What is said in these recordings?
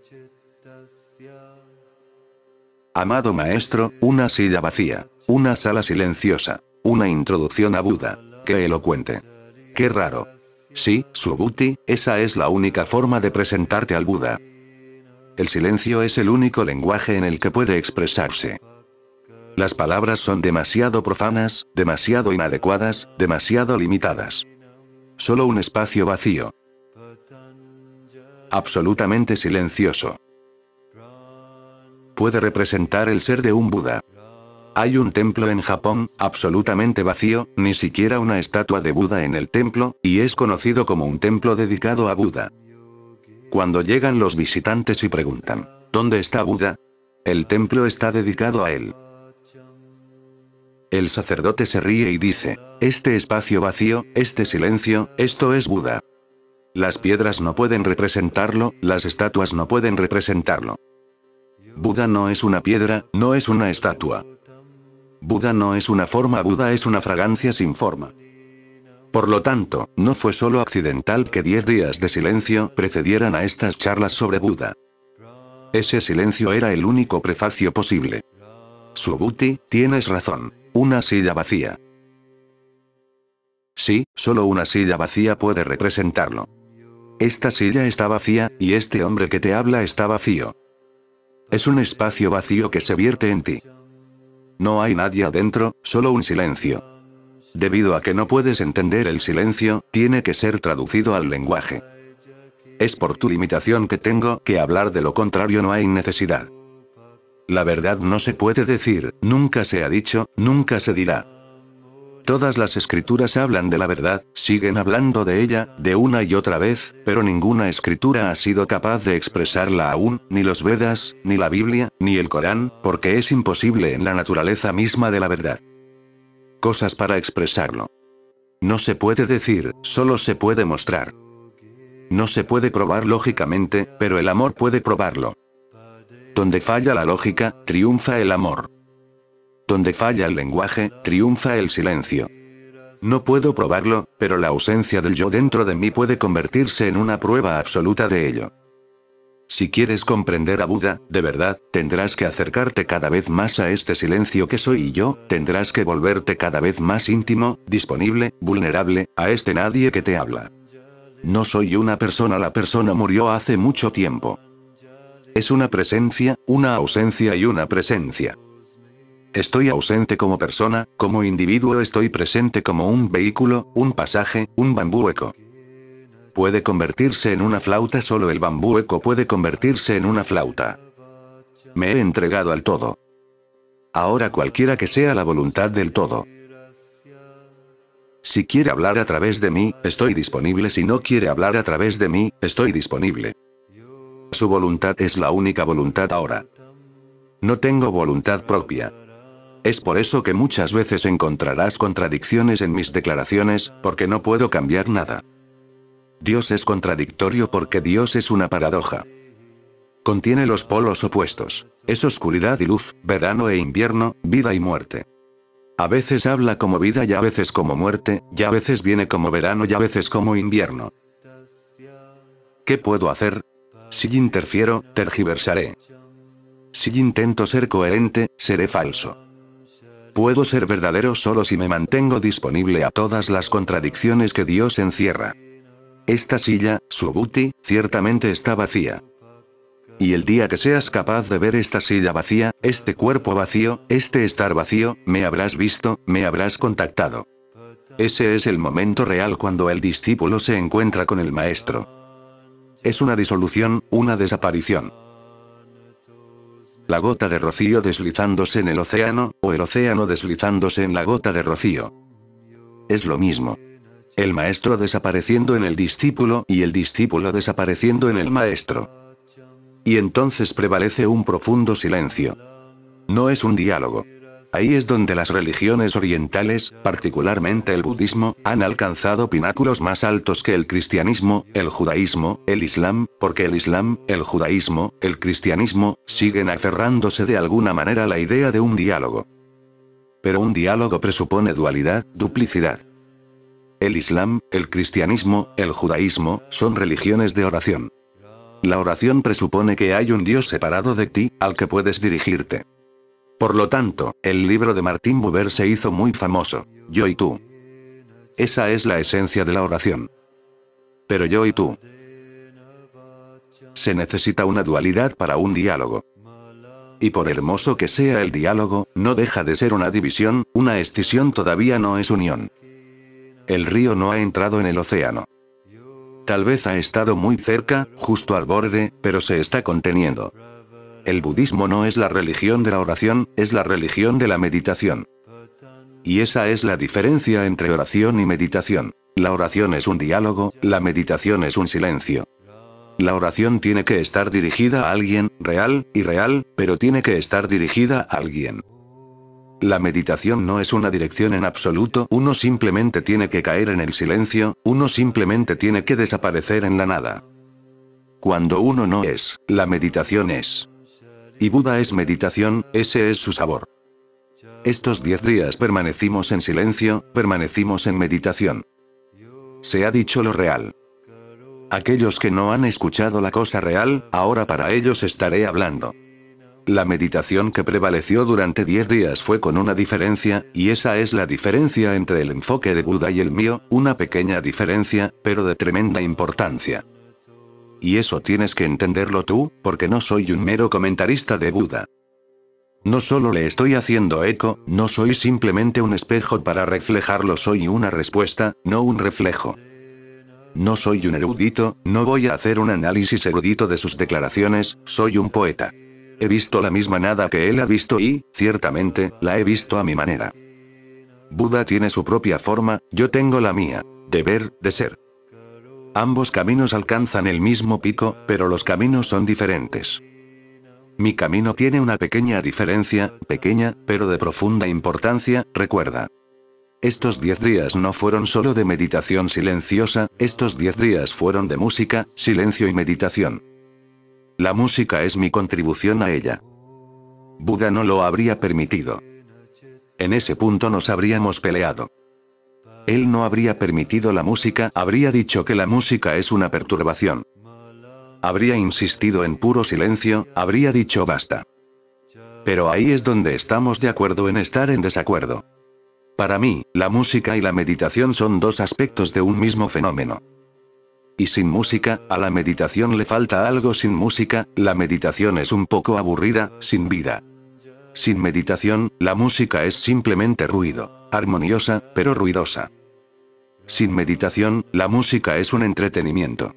Amado maestro, una silla vacía, una sala silenciosa, una introducción a Buda. ¡Qué elocuente! ¡Qué raro! Sí, Subhuti, esa es la única forma de presentarte al Buda. El silencio es el único lenguaje en el que puede expresarse. Las palabras son demasiado profanas, demasiado inadecuadas, demasiado limitadas. Solo un espacio vacío. Absolutamente silencioso. Puede representar el ser de un Buda. Hay un templo en Japón, absolutamente vacío, ni siquiera una estatua de Buda en el templo, y es conocido como un templo dedicado a Buda. Cuando llegan los visitantes y preguntan, ¿dónde está Buda? El templo está dedicado a él. El sacerdote se ríe y dice, este espacio vacío, este silencio, esto es Buda. Las piedras no pueden representarlo, las estatuas no pueden representarlo. Buda no es una piedra, no es una estatua. Buda no es una forma, Buda es una fragancia sin forma. Por lo tanto, no fue solo accidental que 10 días de silencio precedieran a estas charlas sobre Buda. Ese silencio era el único prefacio posible. Subhuti, tienes razón. Una silla vacía. Sí, solo una silla vacía puede representarlo. Esta silla está vacía, y este hombre que te habla está vacío. Es un espacio vacío que se vierte en ti. No hay nadie adentro, solo un silencio. Debido a que no puedes entender el silencio, tiene que ser traducido al lenguaje. Es por tu limitación que tengo que hablar, de lo contrario no hay necesidad. La verdad no se puede decir, nunca se ha dicho, nunca se dirá. Todas las escrituras hablan de la verdad, siguen hablando de ella, de una y otra vez, pero ninguna escritura ha sido capaz de expresarla aún, ni los Vedas, ni la Biblia, ni el Corán, porque es imposible en la naturaleza misma de la verdad. Cosas para expresarlo. No se puede decir, solo se puede mostrar. No se puede probar lógicamente, pero el amor puede probarlo. Donde falla la lógica, triunfa el amor. Donde falla el lenguaje, triunfa el silencio. No puedo probarlo, pero la ausencia del yo dentro de mí puede convertirse en una prueba absoluta de ello. Si quieres comprender a Buda, de verdad, tendrás que acercarte cada vez más a este silencio que soy yo, tendrás que volverte cada vez más íntimo, disponible, vulnerable, a este nadie que te habla. No soy una persona, la persona murió hace mucho tiempo. Es una presencia, una ausencia y una presencia. Estoy ausente como persona, como individuo, estoy presente como un vehículo, un pasaje, un bambú eco. Puede convertirse en una flauta, solo el bambú eco puede convertirse en una flauta. Me he entregado al todo. Ahora cualquiera que sea la voluntad del todo. Si quiere hablar a través de mí, estoy disponible, si no quiere hablar a través de mí, estoy disponible. Su voluntad es la única voluntad ahora. No tengo voluntad propia. Es por eso que muchas veces encontrarás contradicciones en mis declaraciones, porque no puedo cambiar nada. Dios es contradictorio porque Dios es una paradoja. Contiene los polos opuestos. Es oscuridad y luz, verano e invierno, vida y muerte. A veces habla como vida y a veces como muerte, y a veces viene como verano y a veces como invierno. ¿Qué puedo hacer? Si interfiero, tergiversaré. Si intento ser coherente, seré falso. Puedo ser verdadero solo si me mantengo disponible a todas las contradicciones que Dios encierra. Esta silla, Subhuti, ciertamente está vacía. Y el día que seas capaz de ver esta silla vacía, este cuerpo vacío, este estar vacío, me habrás visto, me habrás contactado. Ese es el momento real cuando el discípulo se encuentra con el maestro. Es una disolución, una desaparición. La gota de rocío deslizándose en el océano, o el océano deslizándose en la gota de rocío. Es lo mismo. El maestro desapareciendo en el discípulo y el discípulo desapareciendo en el maestro. Y entonces prevalece un profundo silencio. No es un diálogo. Ahí es donde las religiones orientales, particularmente el budismo, han alcanzado pináculos más altos que el cristianismo, el judaísmo, el islam, porque el islam, el judaísmo, el cristianismo, siguen aferrándose de alguna manera a la idea de un diálogo. Pero un diálogo presupone dualidad, duplicidad. El islam, el cristianismo, el judaísmo, son religiones de oración. La oración presupone que hay un Dios separado de ti, al que puedes dirigirte. Por lo tanto, el libro de Martin Buber se hizo muy famoso, Yo y tú. Esa es la esencia de la oración. Pero yo y tú. Se necesita una dualidad para un diálogo. Y por hermoso que sea el diálogo, no deja de ser una división, una escisión todavía no es unión. El río no ha entrado en el océano. Tal vez ha estado muy cerca, justo al borde, pero se está conteniendo. El budismo no es la religión de la oración, es la religión de la meditación. Y esa es la diferencia entre oración y meditación. La oración es un diálogo, la meditación es un silencio. La oración tiene que estar dirigida a alguien, real, irreal, pero tiene que estar dirigida a alguien. La meditación no es una dirección en absoluto, uno simplemente tiene que caer en el silencio, uno simplemente tiene que desaparecer en la nada. Cuando uno no es, la meditación es. Y Buda es meditación, ese es su sabor. Estos 10 días permanecimos en silencio, permanecimos en meditación. Se ha dicho lo real. Aquellos que no han escuchado la cosa real, ahora para ellos estaré hablando. La meditación que prevaleció durante 10 días fue con una diferencia, y esa es la diferencia entre el enfoque de Buda y el mío, una pequeña diferencia, pero de tremenda importancia. Y eso tienes que entenderlo tú, porque no soy un mero comentarista de Buda. No solo le estoy haciendo eco, no soy simplemente un espejo para reflejarlo, soy una respuesta, no un reflejo. No soy un erudito, no voy a hacer un análisis erudito de sus declaraciones, soy un poeta. He visto la misma nada que él ha visto y, ciertamente, la he visto a mi manera. Buda tiene su propia forma, yo tengo la mía. De ver, de ser. Ambos caminos alcanzan el mismo pico, pero los caminos son diferentes. Mi camino tiene una pequeña diferencia, pequeña, pero de profunda importancia, recuerda. Estos 10 días no fueron solo de meditación silenciosa, estos 10 días fueron de música, silencio y meditación. La música es mi contribución a ella. Buda no lo habría permitido. En ese punto nos habríamos peleado. Él no habría permitido la música, habría dicho que la música es una perturbación. Habría insistido en puro silencio, habría dicho basta. Pero ahí es donde estamos de acuerdo en estar en desacuerdo. Para mí, la música y la meditación son dos aspectos de un mismo fenómeno. Y sin música, a la meditación le falta algo. Sin música, la meditación es un poco aburrida, sin vida. Sin meditación, la música es simplemente ruido, armoniosa, pero ruidosa. Sin meditación, la música es un entretenimiento.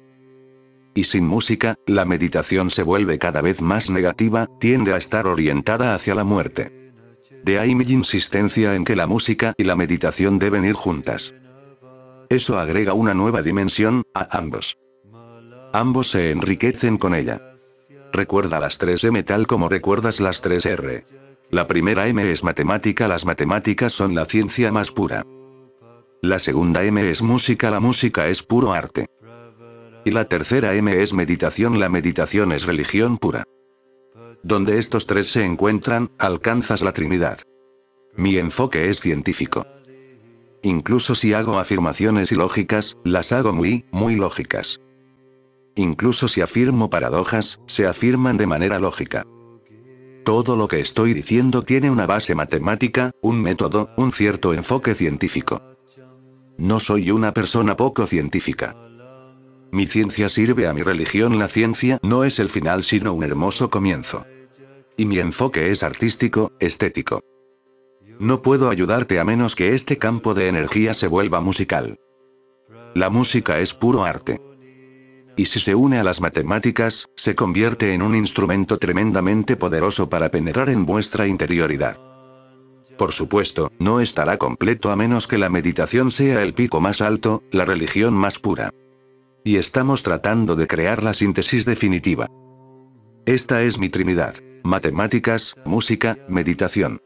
Y sin música, la meditación se vuelve cada vez más negativa, tiende a estar orientada hacia la muerte. De ahí mi insistencia en que la música y la meditación deben ir juntas. Eso agrega una nueva dimensión a ambos. Ambos se enriquecen con ella. Recuerda las 3 M tal como recuerdas las 3 R. La primera M es matemática, las matemáticas son la ciencia más pura. La segunda M es música, la música es puro arte. Y la tercera M es meditación, la meditación es religión pura. Donde estos 3 se encuentran, alcanzas la Trinidad. Mi enfoque es científico. Incluso si hago afirmaciones ilógicas, las hago muy lógicas. Incluso si afirmo paradojas, se afirman de manera lógica. Todo lo que estoy diciendo tiene una base matemática, un método, un cierto enfoque científico. No soy una persona poco científica. Mi ciencia sirve a mi religión, la ciencia no es el final sino un hermoso comienzo. Y mi enfoque es artístico, estético. No puedo ayudarte a menos que este campo de energía se vuelva musical. La música es puro arte. Y si se une a las matemáticas, se convierte en un instrumento tremendamente poderoso para penetrar en vuestra interioridad. Por supuesto, no estará completo a menos que la meditación sea el pico más alto, la religión más pura. Y estamos tratando de crear la síntesis definitiva. Esta es mi Trinidad. Matemáticas, música, meditación.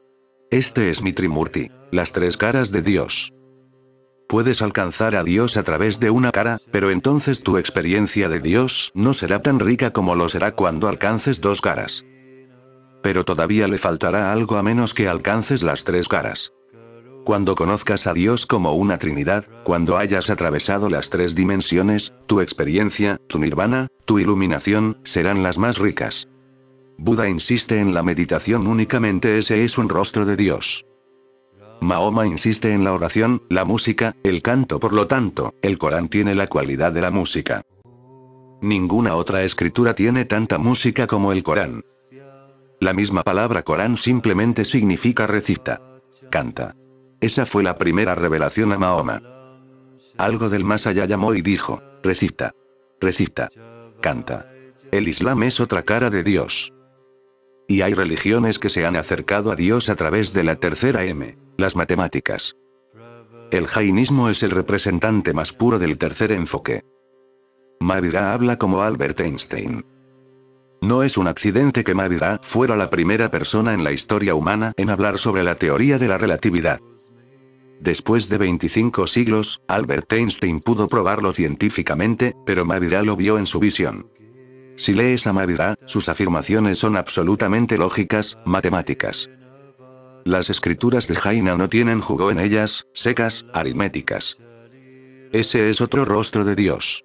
Este es mi Trimurti, las 3 caras de Dios. Puedes alcanzar a Dios a través de una cara, pero entonces tu experiencia de Dios no será tan rica como lo será cuando alcances 2 caras. Pero todavía le faltará algo a menos que alcances las 3 caras. Cuando conozcas a Dios como una Trinidad, cuando hayas atravesado las 3 dimensiones, tu experiencia, tu nirvana, tu iluminación, serán las más ricas. Buda insiste en la meditación únicamente, ese es un rostro de Dios. Mahoma insiste en la oración, la música, el canto, por lo tanto, el Corán tiene la cualidad de la música. Ninguna otra escritura tiene tanta música como el Corán. La misma palabra Corán simplemente significa recita. Canta. Esa fue la primera revelación a Mahoma. Algo del más allá llamó y dijo, recita. Recita. Canta. El Islam es otra cara de Dios. Y hay religiones que se han acercado a Dios a través de la tercera M, las matemáticas. El jainismo es el representante más puro del tercer enfoque. Mahavira habla como Albert Einstein. No es un accidente que Mahavira fuera la primera persona en la historia humana en hablar sobre la teoría de la relatividad. Después de 25 siglos, Albert Einstein pudo probarlo científicamente, pero Mahavira lo vio en su visión. Si lees a Mahavira, sus afirmaciones son absolutamente lógicas, matemáticas. Las escrituras de Jaina no tienen jugo en ellas, secas, aritméticas. Ese es otro rostro de Dios.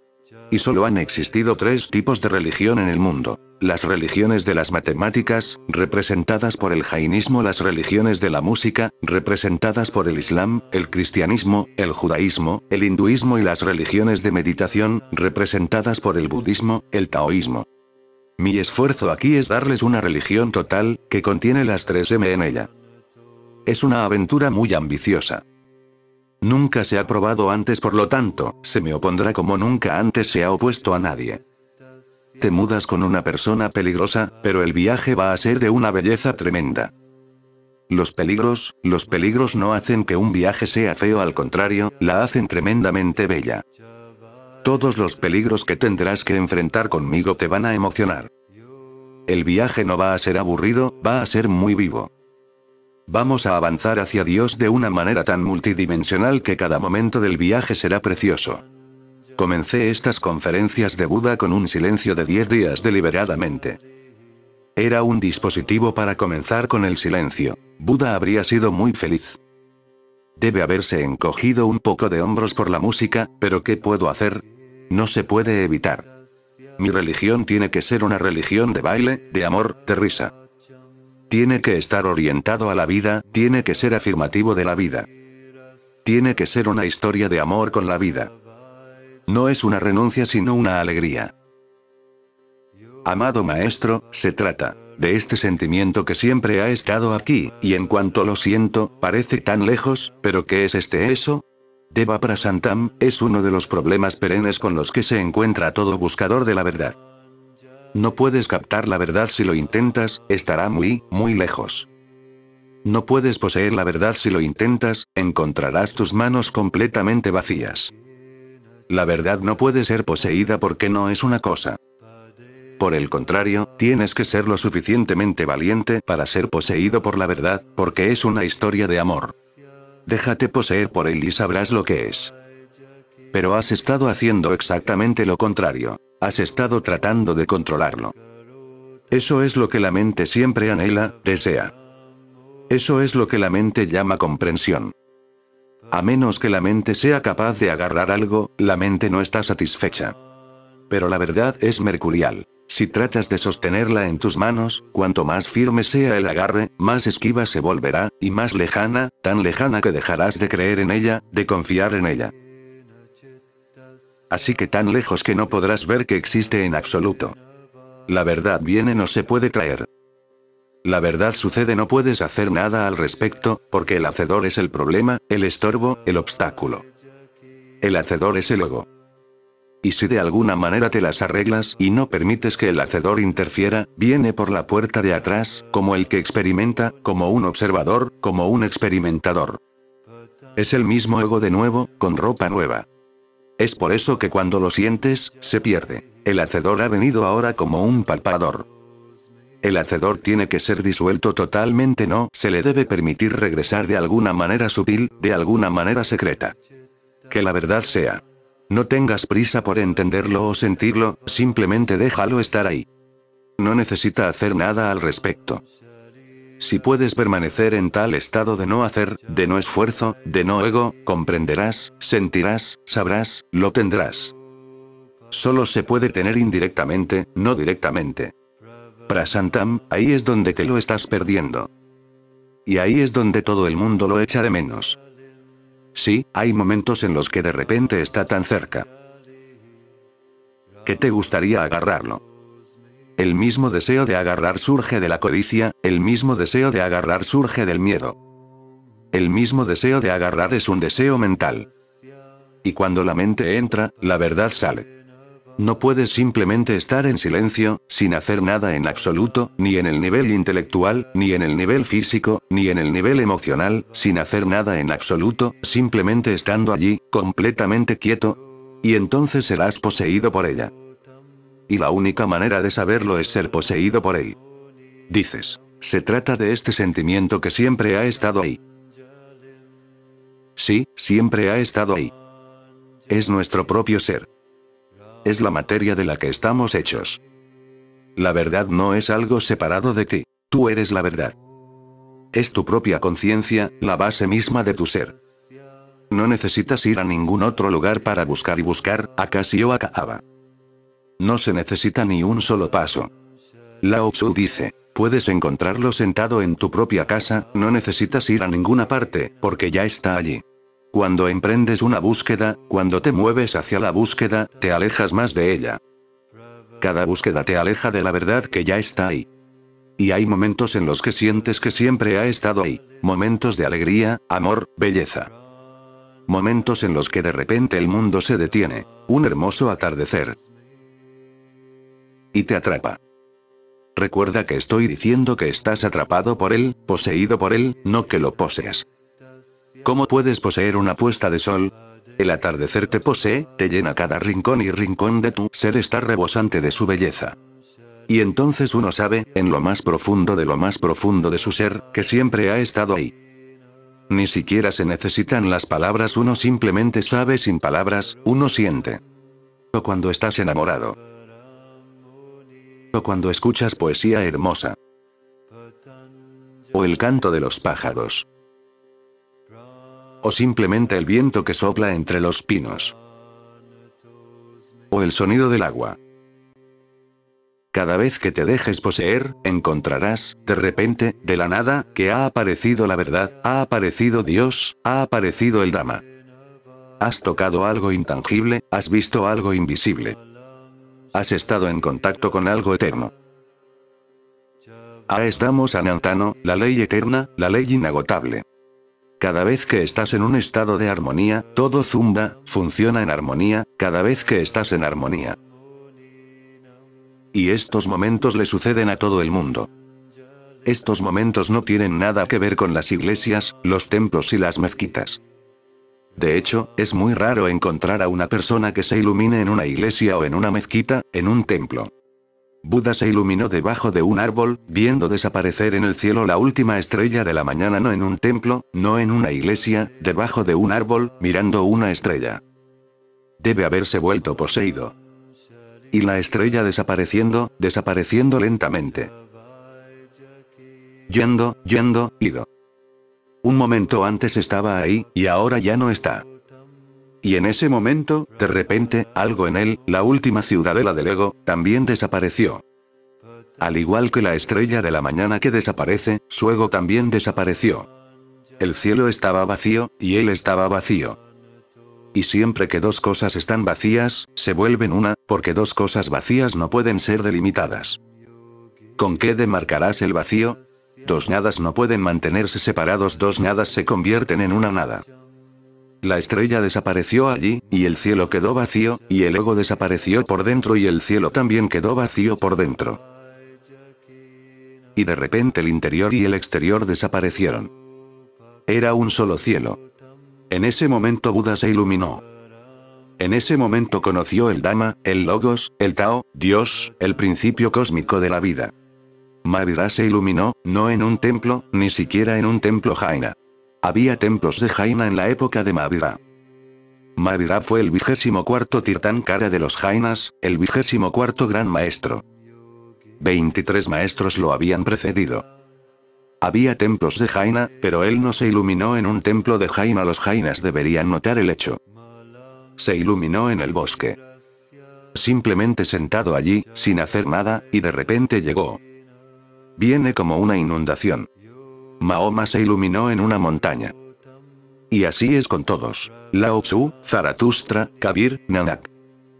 Y solo han existido 3 tipos de religión en el mundo. Las religiones de las matemáticas, representadas por el jainismo, las religiones de la música, representadas por el Islam, el cristianismo, el judaísmo, el hinduismo y las religiones de meditación, representadas por el budismo, el taoísmo. Mi esfuerzo aquí es darles una religión total, que contiene las 3 M en ella. Es una aventura muy ambiciosa. Nunca se ha probado antes, por lo tanto, se me opondrá como nunca antes se ha opuesto a nadie. Te mudas con una persona peligrosa, pero el viaje va a ser de una belleza tremenda. Los peligros no hacen que un viaje sea feo, al contrario, la hacen tremendamente bella. Todos los peligros que tendrás que enfrentar conmigo te van a emocionar. El viaje no va a ser aburrido, va a ser muy vivo. Vamos a avanzar hacia Dios de una manera tan multidimensional que cada momento del viaje será precioso. Comencé estas conferencias de Buda con un silencio de 10 días deliberadamente. Era un dispositivo para comenzar con el silencio. Buda habría sido muy feliz. Debe haberse encogido un poco de hombros por la música, pero ¿qué puedo hacer? No se puede evitar. Mi religión tiene que ser una religión de baile, de amor, de risa. Tiene que estar orientado a la vida, tiene que ser afirmativo de la vida. Tiene que ser una historia de amor con la vida. No es una renuncia sino una alegría. Amado maestro, se trata de este sentimiento que siempre ha estado aquí, y en cuanto lo siento, parece tan lejos, pero ¿qué es eso? Deva Prasantam, es uno de los problemas perennes con los que se encuentra todo buscador de la verdad. No puedes captar la verdad si lo intentas, estará muy, muy lejos. No puedes poseer la verdad si lo intentas, encontrarás tus manos completamente vacías. La verdad no puede ser poseída porque no es una cosa. Por el contrario, tienes que ser lo suficientemente valiente para ser poseído por la verdad, porque es una historia de amor. Déjate poseer por él y sabrás lo que es. Pero has estado haciendo exactamente lo contrario. Has estado tratando de controlarlo. Eso es lo que la mente siempre anhela, desea. Eso es lo que la mente llama comprensión. A menos que la mente sea capaz de agarrar algo, la mente no está satisfecha. Pero la verdad es mercurial. Si tratas de sostenerla en tus manos, cuanto más firme sea el agarre, más esquiva se volverá, y más lejana, tan lejana que dejarás de creer en ella, de confiar en ella. Así que tan lejos que no podrás ver que existe en absoluto. La verdad viene, no se puede traer. La verdad sucede, no puedes hacer nada al respecto, porque el hacedor es el problema, el estorbo, el obstáculo. El hacedor es el ego. Y si de alguna manera te las arreglas y no permites que el hacedor interfiera, viene por la puerta de atrás, como el que experimenta, como un observador, como un experimentador. Es el mismo ego de nuevo, con ropa nueva. Es por eso que cuando lo sientes, se pierde. El hacedor ha venido ahora como un palpador. El hacedor tiene que ser disuelto totalmente, no se le debe permitir regresar de alguna manera sutil, de alguna manera secreta. Que la verdad sea. No tengas prisa por entenderlo o sentirlo, simplemente déjalo estar ahí. No necesita hacer nada al respecto. Si puedes permanecer en tal estado de no hacer, de no esfuerzo, de no ego, comprenderás, sentirás, sabrás, lo tendrás. Solo se puede tener indirectamente, no directamente. Prasantam, ahí es donde te lo estás perdiendo. Y ahí es donde todo el mundo lo echa de menos. Sí, hay momentos en los que de repente está tan cerca que te gustaría agarrarlo. El mismo deseo de agarrar surge de la codicia, el mismo deseo de agarrar surge del miedo. El mismo deseo de agarrar es un deseo mental. Y cuando la mente entra, la verdad sale. No puedes simplemente estar en silencio, sin hacer nada en absoluto, ni en el nivel intelectual, ni en el nivel físico, ni en el nivel emocional, sin hacer nada en absoluto, simplemente estando allí, completamente quieto. Y entonces serás poseído por ella. Y la única manera de saberlo es ser poseído por él. Dices, se trata de este sentimiento que siempre ha estado ahí. Sí, siempre ha estado ahí. Es nuestro propio ser. Es la materia de la que estamos hechos. La verdad no es algo separado de ti. Tú eres la verdad. Es tu propia conciencia, la base misma de tu ser. No necesitas ir a ningún otro lugar para buscar y buscar, Akashi o Akaaba. No se necesita ni un solo paso. Lao Tzu dice, puedes encontrarlo sentado en tu propia casa, no necesitas ir a ninguna parte, porque ya está allí. Cuando emprendes una búsqueda, cuando te mueves hacia la búsqueda, te alejas más de ella. Cada búsqueda te aleja de la verdad que ya está ahí. Y hay momentos en los que sientes que siempre ha estado ahí, momentos de alegría, amor, belleza. Momentos en los que de repente el mundo se detiene, un hermoso atardecer. Y te atrapa. Recuerda que estoy diciendo que estás atrapado por él, poseído por él, no que lo poseas. ¿Cómo puedes poseer una puesta de sol? El atardecer te posee, te llena cada rincón y rincón de tu ser está rebosante de su belleza. Y entonces uno sabe, en lo más profundo de su ser, que siempre ha estado ahí. Ni siquiera se necesitan las palabras, uno simplemente sabe sin palabras, uno siente. O cuando estás enamorado. O cuando escuchas poesía hermosa. O el canto de los pájaros. O simplemente el viento que sopla entre los pinos. O el sonido del agua. Cada vez que te dejes poseer, encontrarás, de repente, de la nada, que ha aparecido la verdad, ha aparecido Dios, ha aparecido el Dhamma. Has tocado algo intangible, has visto algo invisible. Has estado en contacto con algo eterno. Estamos anantano, la ley eterna, la ley inagotable. Cada vez que estás en un estado de armonía, todo zumba, funciona en armonía, cada vez que estás en armonía. Y estos momentos le suceden a todo el mundo. Estos momentos no tienen nada que ver con las iglesias, los templos y las mezquitas. De hecho, es muy raro encontrar a una persona que se ilumine en una iglesia o en una mezquita, en un templo. Buda se iluminó debajo de un árbol, viendo desaparecer en el cielo la última estrella de la mañana, no en un templo, no en una iglesia, debajo de un árbol, mirando una estrella. Debe haberse vuelto poseído. Y la estrella desapareciendo lentamente. Yendo, ido. Un momento antes estaba ahí, y ahora ya no está. Y en ese momento, de repente, algo en él, la última ciudadela del ego, también desapareció. Al igual que la estrella de la mañana que desaparece, su ego también desapareció. El cielo estaba vacío, y él estaba vacío. Y siempre que dos cosas están vacías, se vuelven una, porque dos cosas vacías no pueden ser delimitadas. ¿Con qué demarcarás el vacío? Dos nadas no pueden mantenerse separados, dos nadas se convierten en una nada. La estrella desapareció allí, y el cielo quedó vacío, y el ego desapareció por dentro y el cielo también quedó vacío por dentro. Y de repente el interior y el exterior desaparecieron. Era un solo cielo. En ese momento Buda se iluminó. En ese momento conoció el Dhamma, el Logos, el Tao, Dios, el principio cósmico de la vida. Mahavira se iluminó, no en un templo, ni siquiera en un templo Jaina. Había templos de Jaina en la época de Mahavira. Mahavira fue el 24º Tirthankara de los Jainas, el 24º gran maestro. 23 maestros lo habían precedido. Había templos de Jaina, pero él no se iluminó en un templo de Jaina. Los Jainas deberían notar el hecho. Se iluminó en el bosque. Simplemente sentado allí, sin hacer nada, y de repente llegó. Viene como una inundación. Mahoma se iluminó en una montaña. Y así es con todos. Lao Tzu, Zaratustra, Kabir, Nanak.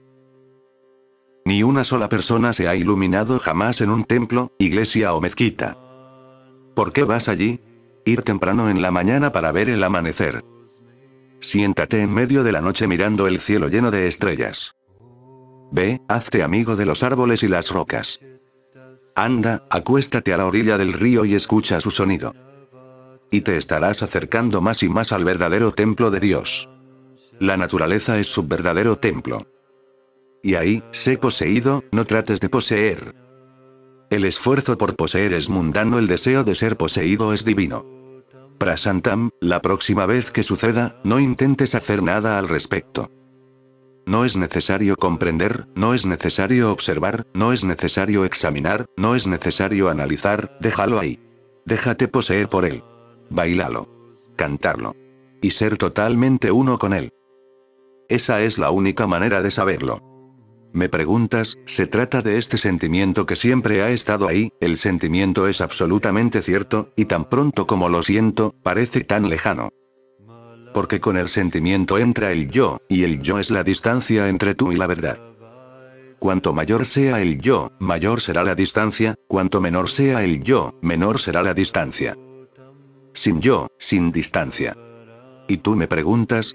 Ni una sola persona se ha iluminado jamás en un templo, iglesia o mezquita. ¿Por qué vas allí? Ir temprano en la mañana para ver el amanecer. Siéntate en medio de la noche mirando el cielo lleno de estrellas. Ve, hazte amigo de los árboles y las rocas. Anda, acuéstate a la orilla del río y escucha su sonido. Y te estarás acercando más y más al verdadero templo de Dios. La naturaleza es su verdadero templo. Y ahí, sé poseído, no trates de poseer. El esfuerzo por poseer es mundano, el deseo de ser poseído es divino. Prasantam, la próxima vez que suceda, no intentes hacer nada al respecto. No es necesario comprender, no es necesario observar, no es necesario examinar, no es necesario analizar, déjalo ahí. Déjate poseer por él. Bailalo. Cantarlo. Y ser totalmente uno con él. Esa es la única manera de saberlo. Me preguntas, se trata de este sentimiento que siempre ha estado ahí, el sentimiento es absolutamente cierto, y tan pronto como lo siento, parece tan lejano. Porque con el sentimiento entra el yo, y el yo es la distancia entre tú y la verdad. Cuanto mayor sea el yo, mayor será la distancia, cuanto menor sea el yo, menor será la distancia. Sin yo, sin distancia. Y tú me preguntas,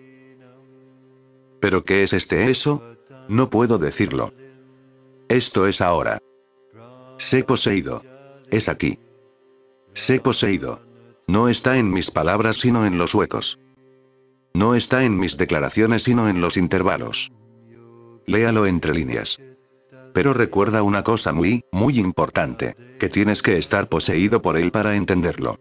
¿pero qué es eso? No puedo decirlo. Esto es ahora. Sé poseído. Es aquí. Sé poseído. No está en mis palabras sino en los huecos. No está en mis declaraciones sino en los intervalos. Léalo entre líneas. Pero recuerda una cosa muy, muy importante, que tienes que estar poseído por él para entenderlo.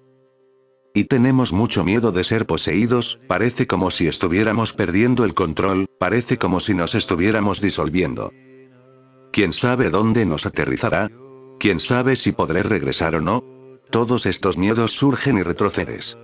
Y tenemos mucho miedo de ser poseídos, parece como si estuviéramos perdiendo el control, parece como si nos estuviéramos disolviendo. ¿Quién sabe dónde nos aterrizará? ¿Quién sabe si podré regresar o no? Todos estos miedos surgen y retrocedes.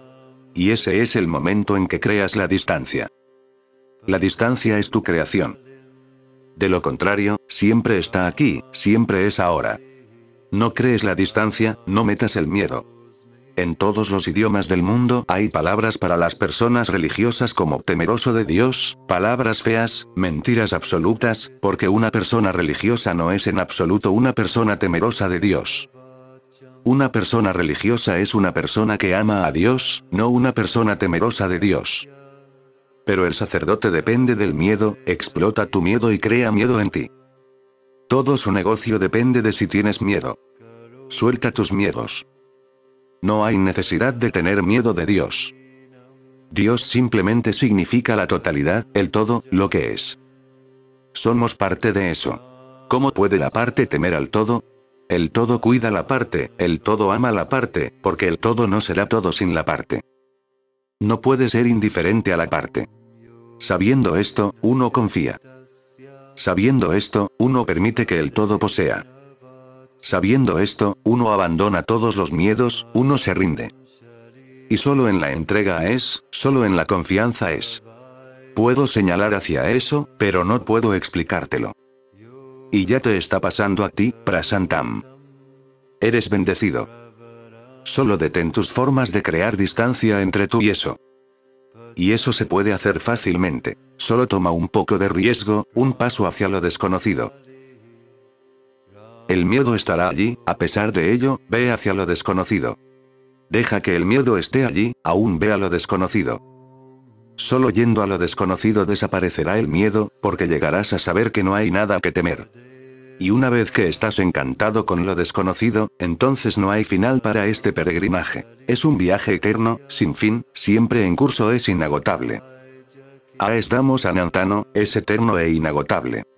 Y ese es el momento en que creas la distancia. La distancia es tu creación. De lo contrario, siempre está aquí, siempre es ahora. No crees la distancia, no metas el miedo. En todos los idiomas del mundo hay palabras para las personas religiosas como temeroso de Dios, palabras feas, mentiras absolutas, porque una persona religiosa no es en absoluto una persona temerosa de Dios. Una persona religiosa es una persona que ama a Dios, no una persona temerosa de Dios. Pero el sacerdote depende del miedo, explota tu miedo y crea miedo en ti. Todo su negocio depende de si tienes miedo. Suelta tus miedos. No hay necesidad de tener miedo de Dios. Dios simplemente significa la totalidad, el todo, lo que es. Somos parte de eso. ¿Cómo puede la parte temer al todo? El todo cuida la parte, el todo ama la parte, porque el todo no será todo sin la parte. No puede ser indiferente a la parte. Sabiendo esto, uno confía. Sabiendo esto, uno permite que el todo posea. Sabiendo esto, uno abandona todos los miedos, uno se rinde. Y solo en la entrega es, solo en la confianza es. Puedo señalar hacia eso, pero no puedo explicártelo. Y ya te está pasando a ti, Prasantam. Eres bendecido. Solo detén tus formas de crear distancia entre tú y eso. Y eso se puede hacer fácilmente. Solo toma un poco de riesgo, un paso hacia lo desconocido. El miedo estará allí, a pesar de ello, ve hacia lo desconocido. Deja que el miedo esté allí, aún ve a lo desconocido. Solo yendo a lo desconocido desaparecerá el miedo, porque llegarás a saber que no hay nada que temer. Y una vez que estás encantado con lo desconocido, entonces no hay final para este peregrinaje. Es un viaje eterno, sin fin, siempre en curso, es inagotable. Estamos Anantano, es eterno e inagotable.